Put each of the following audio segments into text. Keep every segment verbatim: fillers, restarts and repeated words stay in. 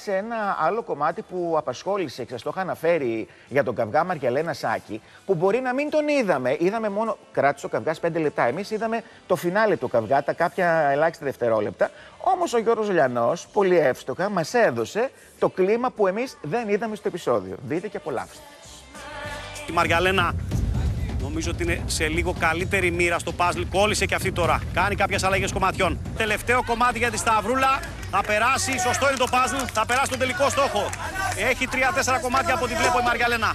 σε ένα άλλο κομμάτι που απασχόλησε, σας το είχα αναφέρει για τον καυγά Μαργιαλένα Σάκη, που μπορεί να μην τον είδαμε. Είδαμε μόνο, κράτησε ο καυγάς πέντε λεπτά. Εμείς είδαμε το φινάλε του καυγά, τα κάποια ελάχιστα δευτερόλεπτα. Όμως ο Γιώργος Λιανός, πολύ εύστοχα, μας έδωσε το κλίμα που εμείς δεν είδαμε στο επεισόδιο. Δείτε και απολαύστε. Η Μαργιαλένα νομίζω ότι είναι σε λίγο καλύτερη μοίρα στο παζλ. Κόλλησε και αυτή τώρα. Κάνει κάποιες αλλαγές κομματιών. Τελευταίο κομμάτι για τη Σταυρούλα. Θα περάσει. Σωστό είναι το παζλ. Θα περάσει τον τελικό στόχο. Έχει τρία τέσσερα κομμάτια από ό,τι βλέπω η Μαργιαλένα.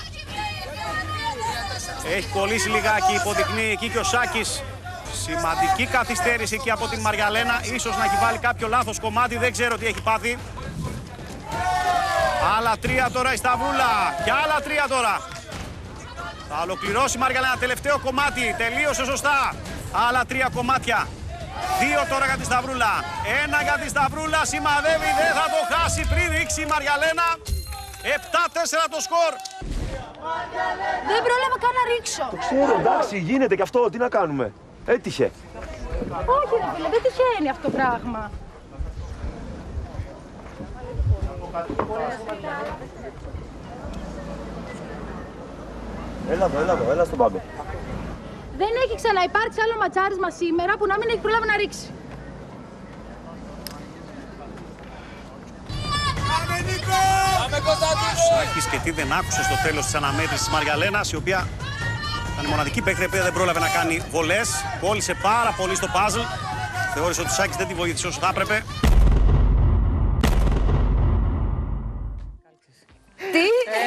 Έχει κολλήσει λιγάκι. Υποδεικνύει εκεί και ο Σάκης. Σημαντική καθυστέρηση εκεί από την Μαργιαλένα. Ίσως να έχει βάλει κάποιο λάθος κομμάτι. Δεν ξέρω τι έχει πάθει. Άλλα τρία τώρα η Σταυρούλα. Και άλλα τρία τώρα. Θα ολοκληρώσει η Μαργιαλένα. Τελευταίο κομμάτι. Τελείωσε σωστά. Άλλα τρία κομμάτια. Δύο τώρα για τη Σταυρούλα. Ένα για τη Σταυρούλα. Σημαδεύει. Δεν θα το χάσει πριν ρίξει η Μαργιαλένα. επτά τέσσερα το σκορ. Δεν πρόλαβα καν να ρίξω. Το ξέρω, εντάξει, γίνεται και αυτό. Τι να κάνουμε. Έτυχε. Όχι, ρε φίλε, δεν τυχαίνει αυτό το πράγμα. Έλα εδώ, έλα εδώ, έλα στον πάμπε. Δεν έχει ξαναυπάρξει άλλο ματσάρισμα σήμερα που να μην έχει προλάβει να ρίξει. Ο Σάκης και τι δεν άκουσε στο τέλος της αναμέτρησης της Μαργιαλένας, η οποία ήταν η μοναδική παίκτρια που δεν πρόλαβε να κάνει βολές. Κόλλησε πάρα πολύ στο παζλ. Θεώρησε ότι ο Σάκης δεν τη βοήθησε όσο θα έπρεπε. Τι!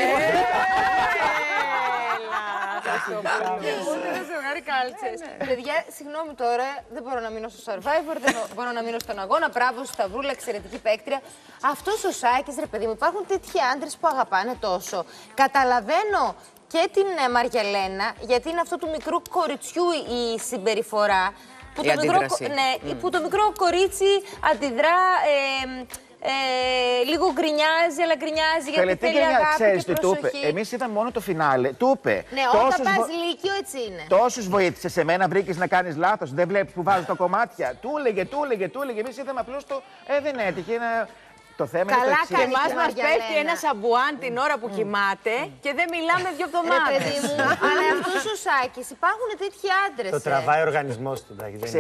Παιδιά, συγγνώμη τώρα, δεν μπορώ να μείνω στο Survivor, δεν μπορώ να μείνω στον αγώνα. Μπράβο, Σταυρούλα, εξαιρετική παίκτρια. Αυτός ο Σάκης, ρε παιδί μου, υπάρχουν τέτοιοι άντρες που αγαπάνε τόσο. Καταλαβαίνω και την Μαργιαλένα, γιατί είναι αυτό του μικρού κοριτσιού η συμπεριφορά. Που, η το μικρό, ναι, mm. που το μικρό κορίτσι αντιδρά. Ε, Ε, λίγο γκρινιάζει, αλλά γκρινιάζει γιατί θέλει αγάπη ξέρεις και προσοχή. Εμείς είδαμε μόνο το φινάλε. Του είπε. Ναι, όταν πας βο... λύκειο έτσι είναι. Τόσους βοήθησε. Σε μένα βρήκες να κάνεις λάθος. Δεν βλέπεις που βάζω τα κομμάτια. Του έλεγε, του έλεγε, του έλεγε. Εμείς είδαμε απλώς το. Ε, δεν έτυχε. Ένα... Το θέμα Καλά είναι το εξής. Και εμάς μας πέφτει ένα σαμπουάν την ώρα που κοιμάται και δεν μιλάμε δύο εβδομάδες. Ρε παιδί μου, αλλά αυτός ο Σάκης, υπάρχουν τέτοιοι άντρες. Το τραβάει ο οργανισμός του.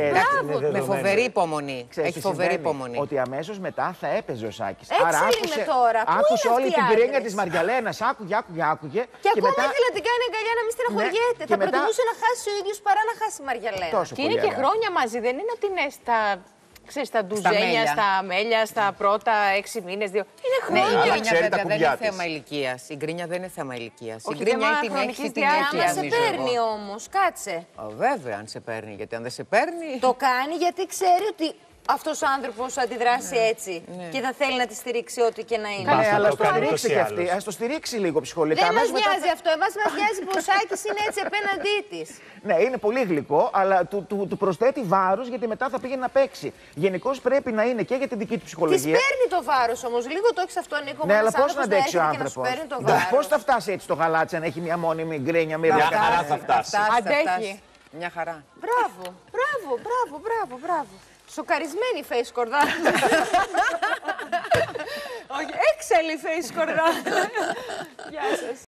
Με φοβερή υπομονή. Έχει φοβερή υπομονή. Ότι αμέσως μετά θα έπαιζε ο Σάκης. Άρα άκουσε, τώρα. άκουσε όλη την κρίνια της Μαργιαλένας. Άκουγε, άκουγε, άκουγε. Και ακόμα ήθελε να την κάνει αγκαλιά να μην στεναχωριέται. Θα προτιμούσε να χάσει ο ίδιος παρά να χάσει η Μαργιαλένα. Και είναι και χρόνια μαζί, δεν είναι ότι είναι στα. Ξέρεις, στα ντουζένια, στα μέλια, στα πρώτα έξι μήνες, δύο. Είναι χρόνια. Ναι, η γκρίνια βέβαια δεν είναι θέμα ηλικίας. Η γκρίνια δεν είναι θέμα ηλικίας. Η γκρίνια την έχει την άμα σε παίρνει όμως, κάτσε. Βέβαια, αν σε παίρνει, γιατί αν δεν σε παίρνει. Το κάνει γιατί ξέρει ότι αυτός ο άνθρωπος αντιδράσει έτσι ναι. και θα θέλει να τη στηρίξει ό,τι και να είναι. Ναι, αλλά το στηρίξει και αυτή. Ας το στηρίξει λίγο ψυχολογικά. Δεν μας νοιάζει αυτό. Εμάς μας νοιάζει που ο Σάκης είναι έτσι απέναντί της. Ναι, είναι πολύ γλυκό, αλλά του, του, του προσθέτει βάρος γιατί μετά θα πήγαινε να παίξει. Γενικώς πρέπει να είναι και για την δική του ψυχολογία. Της παίρνει το βάρος όμως. Λίγο το έχεις αυτό, Νίκο. Ναι, αλλά πώς να αντέξει ο άνθρωπος. Πώς θα φτάσει έτσι το γαλάτσι αν έχει μια μόνιμη γκρίνια, μια Μια χαρά θα φτάσει. Αντέχει. Μια χαρά. Μπράβο, μπράβο, μπράβο, μπράβο, μπράβο. Σοκαρισμένη η face κορδά. Όχι, έξαλλη face κορδά. Γεια σας.